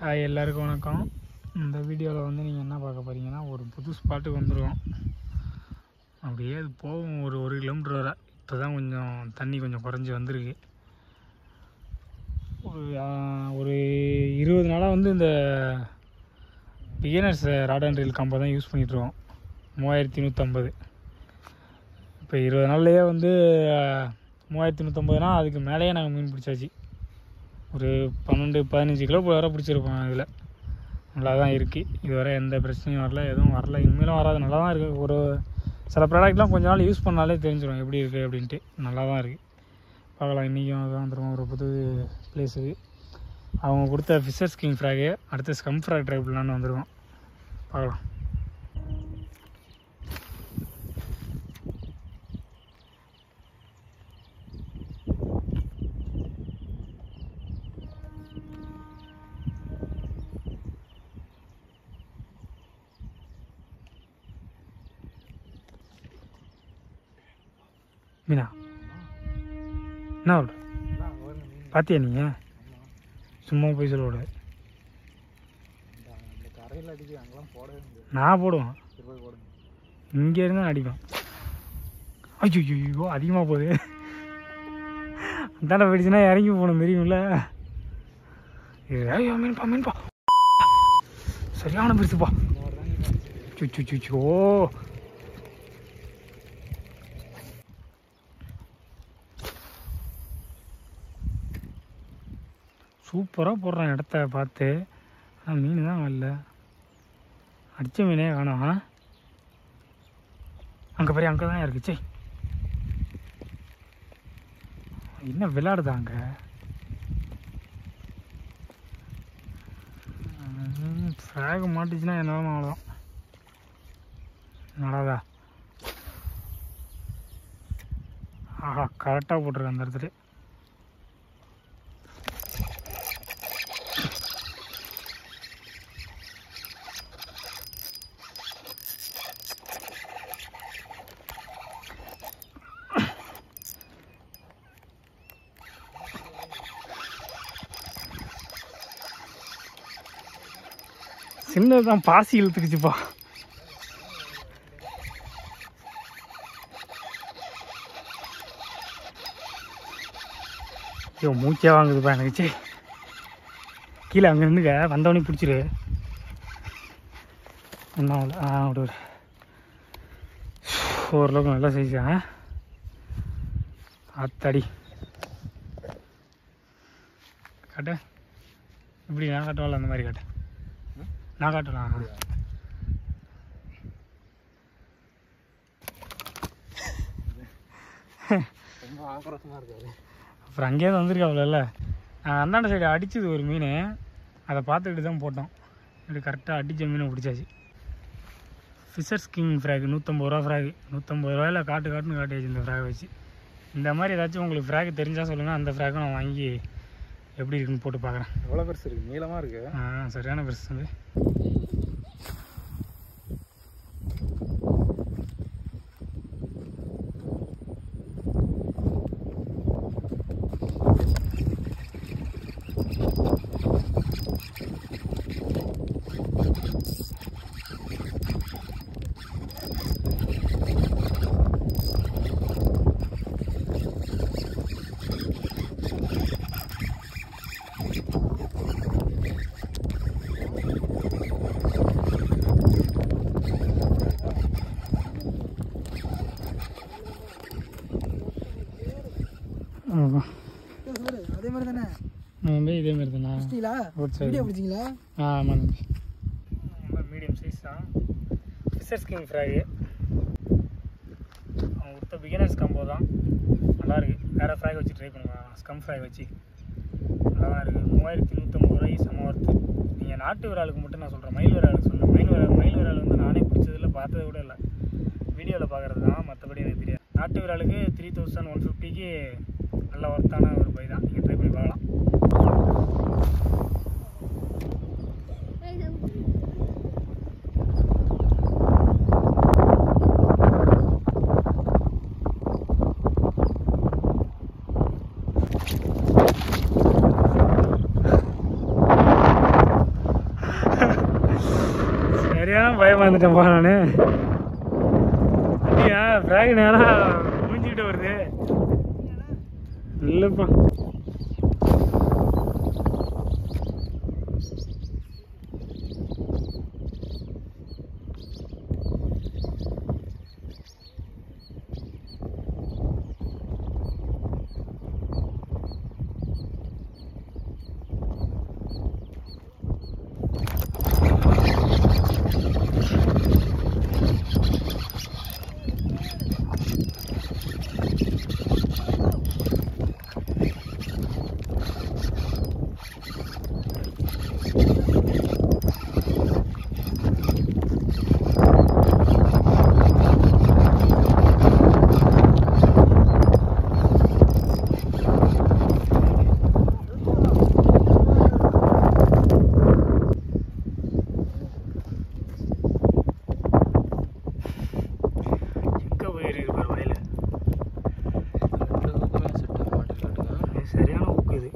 Hi எல்லாருக்கும் வணக்கம். இந்த வீடியோவில் வந்து நீங்கள் என்ன பார்க்க போகிறீங்கன்னா, ஒரு புது ஸ்பாட்டுக்கு வந்துடுவோம். அப்படியே அது போகும் ஒரு கிலோமீட்டர் வர. இப்போ தான் கொஞ்சம் தண்ணி கொஞ்சம் குறைஞ்சி வந்திருக்கு. ஒரு 20 நாளாக வந்து இந்த beginners rod and reel combo தான் யூஸ் பண்ணிகிட்ருக்கோம். 3150. இப்போ 20 நாள்லேயே வந்து 3150னா அதுக்கு மேலேயே நாங்கள் மீன் பிடிச்சாச்சு. ஒரு 12-15 கிலோ வர பிடிச்சிருப்போம். இதில் நல்லா தான் இருக்குது. இதுவரை எந்த பிரச்சனையும் வரல, எதுவும் வரல, இனிமேலும் வராது. நல்லா தான் இருக்குது. ஒரு சில ப்ராடக்ட்லாம் கொஞ்ச நாள் யூஸ் பண்ணாலே தெரிஞ்சிடும் எப்படி இருக்குது அப்படின்ட்டு. நல்லா தான் இருக்குது. பார்க்கலாம். இன்றைக்கும் வந்துடுவோம் ஒரு புது பிளேஸுக்கு. அவங்க கொடுத்த ஃபிஷர்ஸ் கிங் ஃப்ராகு, அடுத்து ஸ்கம் ஃப்ராக் ட்ரை பண்ணலான்னு வந்துடுவோம். பார்க்கலாம். மீனா என்ன விட பார்த்தியா நீங்கள்? சும்மா போய் சொல்ல விட. நான் போடுவேன், இங்கே இருந்தால் அடிப்பேன். ஐயோ அதிகமாக போகுது. அந்தாண்ட போயிடுச்சுன்னா இறங்கி போகணும் தெரியும்ல. ஐயோ மீன்பா மீன்பா, சரியான பெருசுப்பா. சுச்சோ சூப்பராக போடுறான் இடத்த பார்த்து. ஆனால் மீன் தான் வரல. அடித்த மீனே வேணாம். அங்கே பெரிய அங்கே தான் இருக்குச்சே. என்ன விளையாடுதா அங்கே? ஃப்ராக் மாட்டுச்சுன்னா என்னாலும் அவ்வளோதான். நடாதா? ஆஹா, கரெக்டாக போட்டிருக்கேன் அந்த இடத்துல. சின்னதுதான், பாசி இழுத்துக்குச்சுப்பா. ஐயோ மூச்சே வாங்குதுப்பா எனக்கு. சே கீழே அங்கே இருந்துக்க, வந்தவனே பிடிச்சிரு. என்ன விடு. ஓரளவுக்கு நல்லா சைஸா. அத்தடி காட்டு. இப்படி நான் காட்டுவாள் அந்த மாதிரி காட்டு. நான் காட்டலாம். அப்புறம் அங்கேயே வந்துருக்காவில்ல. நான் அந்தாண்ட சைடு அடிச்சது ஒரு மீன், அதை பார்த்துக்கிட்டு தான் போட்டோம். இப்படி கரெக்டாக அடித்த மீனை பிடிச்சாச்சு. ஃபிஷர்ஸ் கிங் ஃப்ராக் 150 ரூபா ஃப்ராக். 150 ரூபாயில் காட்டுன்னு காட்டியாச்சு இந்த ஃப்ராக் வச்சு. இந்த மாதிரி ஏதாச்சும் உங்களுக்கு ஃப்ராக் தெரிஞ்சால் சொல்லுங்கள். அந்த ஃப்ராக்கும் நான் வாங்கி எப்படி இருக்குன்னு போட்டு பார்க்குறேன். எவ்வளோ பெருசு இருக்குது? நீளமாக இருக்குது. சரியான பெருசு வந்து. அதே மாதிரி தானே? இதே மாதிரி தானே? பிடிச்சிங்களா? ஆமாம், மீடியம் சைஸ் தான். ஃபிஷர்ஸ் கிங் ஃப்ராகு அவங்க கொடுத்த பிகினர்ஸ் காம்போ தான். நல்லாயிருக்கு. வேறு ஃப்ராக் வச்சு ட்ரை பண்ணுவேன். ஸ்கம் ஃப்ராக் வச்சு நல்லா தான் இருக்குது. 3150 ரூபாய்க்கு செம ஒர்த்து. நீங்கள் நாட்டு விராலுக்கு மட்டும் நான் சொல்கிறேன். மயில் விராலுக்கு சொல்கிறேன். மயில் விரால் வந்து நானே பிடிச்சதில் பார்த்தது கூட இல்லை, வீடியோவில் பார்க்குறது தான். மற்றபடி எனக்கு தெரியாது. நாட்டு விராலுக்கு 3150க்கு நல்ல ஒர்த்தான ஒரு பை தான். நீங்கள் ட்ரை பண்ணி பார்க்கலாம். தான் பயமாக இருந்துட்டேன்ப்பா நான். அப்படியா ஃப்ராக் நேரம் முடிஞ்சுக்கிட்டு வருது இல்லைப்பா. சரியான ஊக்கு இது.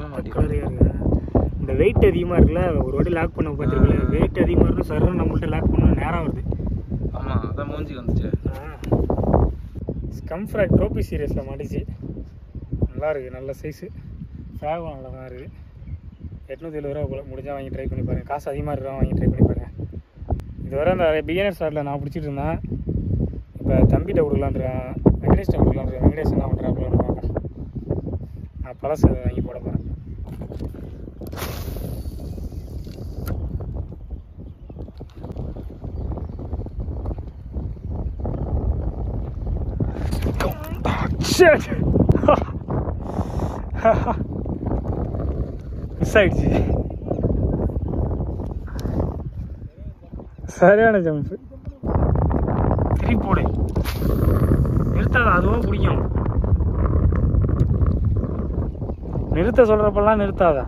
இந்த வெயிட் அதிகமாக இருக்குல்ல, ஒரு வாட்டி லாக் பண்ண பார்த்துருக்கல, வெயிட் அதிகமாக இருக்கும் சர்ன்னு நம்மள்ட்ட லாக் பண்ண நேரம் வருது. ஆமாம், அதான் மூஞ்சி வந்துச்சு. ஸ்கம்ஃப்ராக் டோபி சீரியஸில் மாட்டிச்சு. நல்லா இருக்குது, நல்ல சைஸு, ஃப்ராகும் நல்லா தான் இருக்குது. 870 ரூபா போல். முடிஞ்சால் வாங்கி ட்ரை பண்ணி பாருங்கள். காசு அதிகமாக இருக்கிறா வாங்கி ட்ரை பண்ணி பாருங்கள். இதுவரை அந்த பிகினர் ஸ்டார்ட்டில் நான் பிடிச்சிட்டு இருந்தேன். இப்போ தம்பிகிட்ட கொடுக்கலான்றான், வெங்கடேஷ்ட கொடுக்கலான்றான். வெங்கடேஷ் என்ன பண்ணுறாப்புலன்னு பார்ப்போம். நான் பழசு வாங்கி போட போகிறேன். மிஸ் ஆயிடுச்சு. சரியான ஜம்ப். திருப்பி போடு, நிறுத்தாத, அதுவும் பிடிக்கும். நிறுத்த சொல்றப்பெல்லாம் நிறுத்தாத.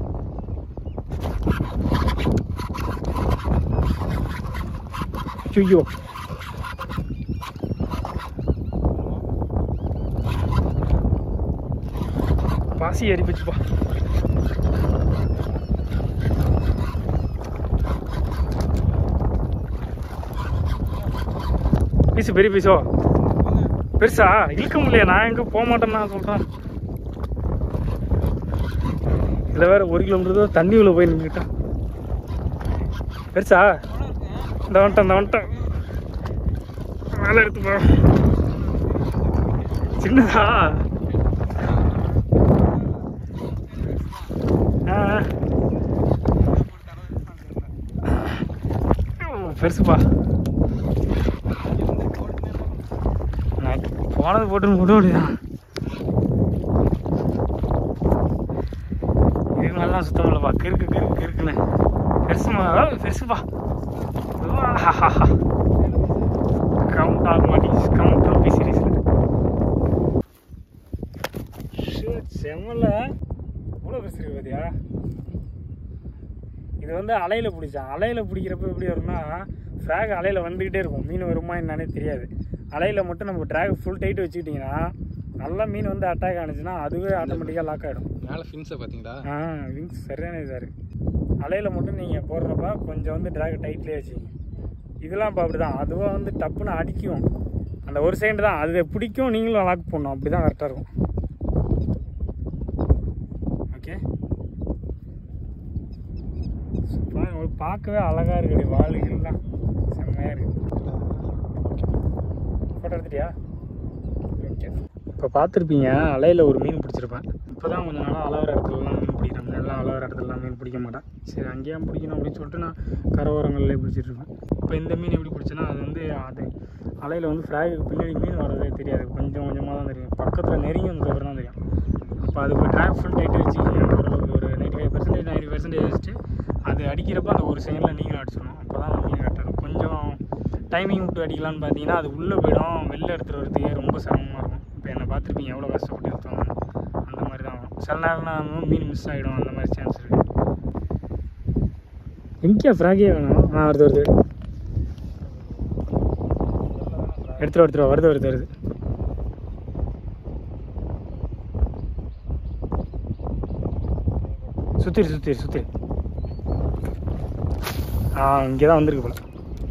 ஐயோ, பாசி எரிப்பிச்சுப்பா. பீஸு பெரிய பீஸோ பெருசா இழுக்க முடியல. நான் எங்கே போக மாட்டேன்னு நான் சொல்கிறேன். இதில் வேறு 1 கிலோமீட்டர் தண்ணி உள்ள போய் நின்றுக்கிட்டேன். பெருசா இந்த வந்துட்டேன் மேலே எடுத்து போ. சின்னதா பெருசுப்பா. நான் போனது போட்டு விட முடியாது. இது நல்லா சுத்தம் இல்லைப்பா, கிறுக்குன்னு. பெருசுப்பா. கவுண்ட் ஆக மாட்டேங்குது. கவுண்ட் டோபி சீரீஸில் செம்மல இவ்வளோ பெருசு இருக்கு பார்த்தியா. இது வந்து அலையில் பிடிச்சான். அலையில் பிடிக்கிறப்ப எப்படி வரும்னா, ஃப்ராக் அலையில் வந்துக்கிட்டே இருக்கும். மீன் வருமா என்னன்னே தெரியாது. அலையில் மட்டும் நம்ம ட்ராக் ஃபுல் டைட் வச்சுக்கிட்டிங்கன்னா நல்லா மீன் வந்து அட்டாக் ஆனிச்சுன்னா அதுவே ஆட்டோமேட்டிக்காக லாக் ஆகிடும். மேலே ஃபின்ஸை பார்த்தீங்களா? விங்ஸ் சரியான இதாக இருக்குது. அலையில் மட்டும் நீங்கள் போடுறப்ப கொஞ்சம் வந்து ட்ராக் டைட்லேயே வச்சுங்க. இதெல்லாம் இப்போ அப்படி தான், அதுவாக வந்து டப்புன்னு அடிக்கும். அந்த ஒரு செகண்ட் தான் அது பிடிக்கும், நீங்களும் லாக் பண்ணணும். அப்படி தான் கரெக்டாக இருக்கும். ஓகே, பார்க்கவே அழகாக இருக்குது. வாளுகள்லாம் செம்மையாக இருக்குது. ஃபோட்டோ எடுத்துட்டியா? ஓகே. இப்போ பார்த்துருப்பீங்க, அலையில் ஒரு மீன் பிடிச்சிருப்பேன். இப்போ தான் கொஞ்சம் நாளாக அலவர இடத்துலலாம் மீன் பிடிக்கிறேன். எல்லாம் அலவர இடத்துலலாம் மீன் பிடிக்க மாட்டேன். சரி, அங்கேயே பிடிக்கணும் அப்படின்னு சொல்லிட்டு நான் கரையோரங்கள்லேயே பிடிச்சிட்ருப்பேன். இப்போ இந்த மீன் எப்படி பிடிச்சேன்னா, அது வந்து அது அலையில் வந்து ஃப்ராகுக்கு பின்னாடி மீன் வரதே தெரியாது. கொஞ்சம் கொஞ்சமாக தான் தெரியும். பக்கத்தில் நெருங்கி வந்ததுக்கப்புறம் தான் தெரியும். அப்போ அது இப்போ ட்ராக் ஃபுல் டைட்டு வச்சு ஓரளவுக்கு ஒரு 95% 90% வச்சுட்டு அது அடிக்கிறப்ப அந்த ஒரு செகண்டில் நீங்களும் அடிச்சிடணும். அப்போ தான் மீன் கட்டணும். கொஞ்சம் டைமிங் விட்டு அடிக்கலான்னு பார்த்தீங்கன்னா அது உள்ளே போயிடும். வெளில எடுத்துகிட்டு வரதுக்கே ரொம்ப சிரமமாக இருக்கும். இப்போ என்னை பார்த்துருப்பீங்க எவ்வளோ கஷ்டப்பட்டு எடுத்துவாங்க. அந்த மாதிரி தான் ஆகும். சில நேரம்னா மீன் மிஸ் ஆகிடும். அந்த மாதிரி சான்ஸ் இருக்குது. எங்கேயா ஃப்ராகே வேணும்? வருது எடுத்துகிட்டு வருது. சுற்றி இங்கே தான் வந்திருக்கு போல.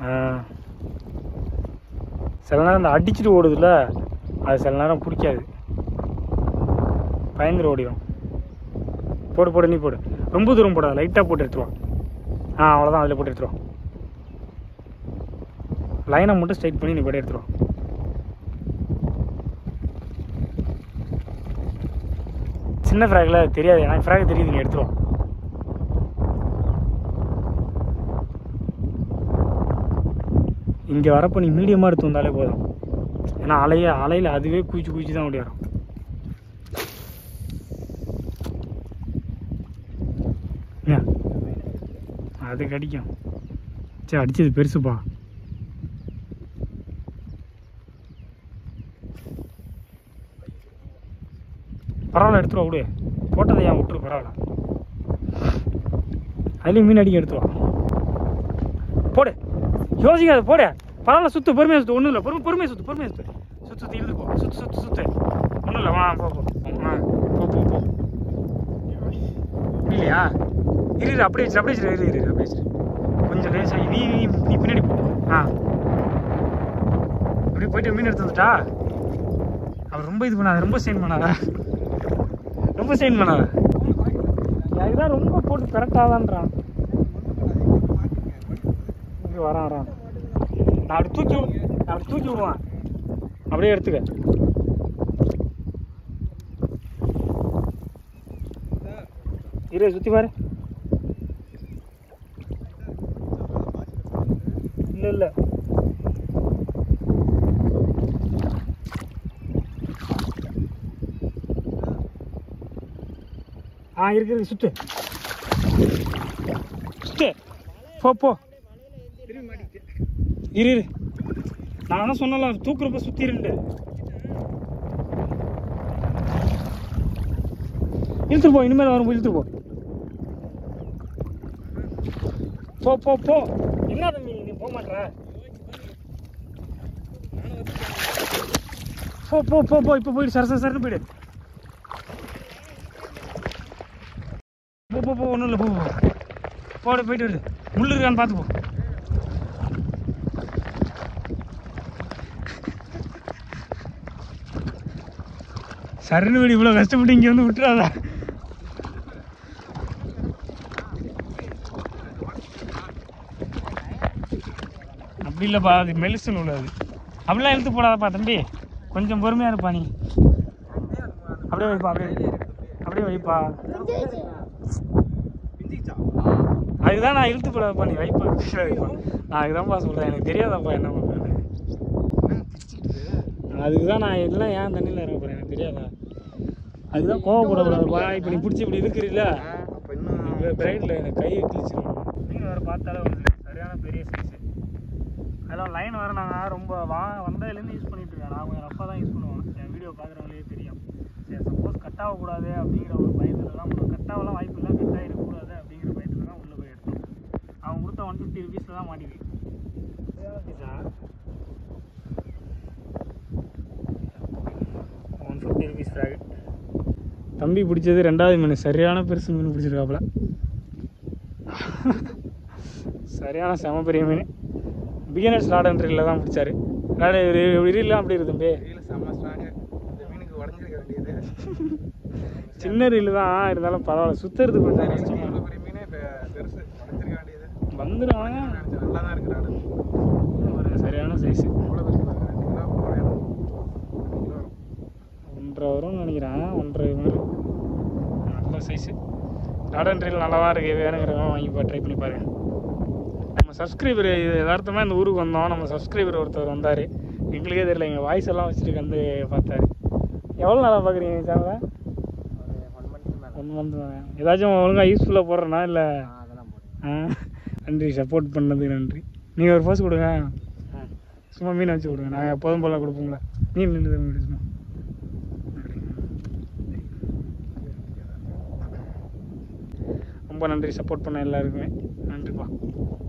சில நேரம் இந்த அடிச்சுட்டு ஓடுதுல்ல, அது சில நேரம் பிடிக்காது, பயந்துரு ஓடிடும். போடு நீ போடு, ரொம்ப தூரம் போடாது, லைட்டாக போட்டு எடுத்துருவான். அவ்வளோதான், அதில் போட்டு எடுத்துருவான். லைனை மட்டும் ஸ்ட்ரைட் பண்ணி நீ போட்டு எடுத்துருவான். சின்ன ஃப்ராகில் தெரியாது, எனக்கு ஃப்ராக் தெரியுது, நீ எடுத்துருவான். இங்கே வரப்போ நீ மீடியமாக எடுத்து வந்தாலே போதும். ஏன்னா அலையில் அதுவே குச்சி தான் ஓடிடும். அது கடிக்கும். சரி, அடிச்சது பெருசுப்பா. பரவாயில்ல, எடுத்துருவா விடு. போட்டதை ஏன் விட்டுரு, பரவாயில்ல. அதுலேயும் மீன் அடிக்க எடுத்துவா. போடு, யோசிக்காது, போடு. பரவாயில்ல, சுற்று, பொறுமையாக சுற்று, ஒன்றும் இல்லை. பொறுமையாக சுற்று இழுது போ. சுற்று ஒன்றும் இல்லை. போ இல்லையா? இரு, அப்படியே இரு. கொஞ்சம் லேசா நீ பின்னாடி போ. இப்படி போயிட்டு மீன் எடுத்து வந்துட்டா. அவர் ரொம்ப இது பண்ணாத, ரொம்ப ஸ்ட்ரெயின் பண்ணாத. அதுதான் ரொம்ப போட்டு கரெக்டாதான்றான். வரான். நான் அப்படி தூக்கி விடுவான். அப்படியே எடுத்துக்க. இரு, சுற்றி பாரு. இல்லை இருக்கு. சுத்து போ. இரு, நான் தான் சொன்னல, தூக்குறப்ப சுத்திருண்டு. இழுத்துட்டு போ, இனிமேல் வரும், இழுத்துட்டு போ. என்ன தம்பி நீ போக மாட்டேற? போ. இப்போ போயிடு, சரன்னு போயிடு. போ. ஒன்றும் இல்லை, போட போயிட்டு வருது. முள்ளு இருக்கான்னு பார்த்து போ. சரன்னு வீடு இவ்வளோ கஷ்டப்பட்டு இங்கே வந்து விட்டுறாதா? அப்படி இல்லைப்பா, அது மெலிசுன்னு உள்ளது. அப்படிலாம் இழுத்து போடாதப்பா தம்பி, கொஞ்சம் பொறுமையாக இருப்பா. நீ அப்படியே வைப்பா. அதுதான் நான் இழுத்து போடாதப்பா, நீ வைப்பா. நான் அதுதான்ப்பா சொல்கிறேன், எனக்கு தெரியாதாப்பா என்ன பண்ணுறேன். அதுக்கு தான் நான் எல்லாம் ஏன் தண்ணியில் இறங்க போகிறேன், எனக்கு தெரியாதா? அதுதான் கோவப்படக்கூடாதுப்பா. இப்போ நீ பிடிச்சி இப்படி இருக்கிறீல்ல, பிரைட்டில் எனக்கு கையை கிழிச்சிடும். நீங்கள் வேறு பார்த்தாலே வந்து சரியான பெரிய சைஸு. அதெல்லாம் லைன் வேறு நாங்கள் ரொம்ப வந்ததுலேருந்து யூஸ் பண்ணிகிட்டு இருக்கேன். நான் கொஞ்சம் ரஃபாக தான் யூஸ் பண்ணுவேன். என் வீடியோ பார்க்குறவங்களே தெரியும். சரி, சப்போஸ் கட் ஆகக்கூடாது அப்படிங்கிற ஒரு பயத்துலலாம் கட்டாவெல்லாம் வாய்ப்பு இல்லை, கட் ஆகிடக்கூடாது அப்படிங்கிற பயத்தில் தான் உள்ளே போய் எடுத்தோம். அவன் கொடுத்த 150 ருபீஸில் தான் மாட்டிக்கு. Sir 150 rupees frock. தம்பி பிடிச்சது 2வது மீன், சரியான பெருசு மீன் பிடிச்சிருக்காப்புல. சரியான செம பெரிய மீன். பிகினர்ஸ் ராட் அண்ட் ரீலில் தான் பிடிச்சாரு. ரீல்லாம் அப்படி இருக்கு தம்பி, சின்ன ரீல் தான் இருந்தாலும் பரவாயில்ல, சுற்றுறது கொஞ்சம் கஷ்டமாக வந்துடும். ஒரு சரியான சைஸு 1.5 வரும்னு நினைக்கிறேன். 1.5 மாதிரி நல்ல சைஸு. ராட் அண்ட் ரீல் நல்லா தான் இருக்குது. வேணுங்கிறவங்க வாங்கி ட்ரை பண்ணி பாருங்கள். நம்ம சப்ஸ்கிரைபர் யதார்த்தமாக இந்த ஊருக்கு வந்தோம். நம்ம சப்ஸ்கிரைபர் ஒருத்தர் வந்தார், எங்களுக்கே தெரியல, எங்கள் வாய்ஸ் எல்லாம் வச்சுட்டு வந்து பார்த்தாரு. எவ்வளோ நாளாக பார்க்குறீங்க சேனலை? 1 மந்த் தானே. ஏதாச்சும் ஒழுங்காக யூஸ்ஃபுல்லாக போடுறேன்னா இல்லை? நன்றி, சப்போர்ட் பண்ணதுக்கு நன்றி. நீங்கள் ஒரு போஸ்ட் கொடுங்க, சும்மா மீன் வச்சு கொடுங்க, நாங்கள் எப்போதும் போல கொடுப்போங்களா. மீன் நின்று சும்மா. ரொம்ப நன்றி சப்போர்ட் பண்ண எல்லாருக்குமே. நன்றிப்பா.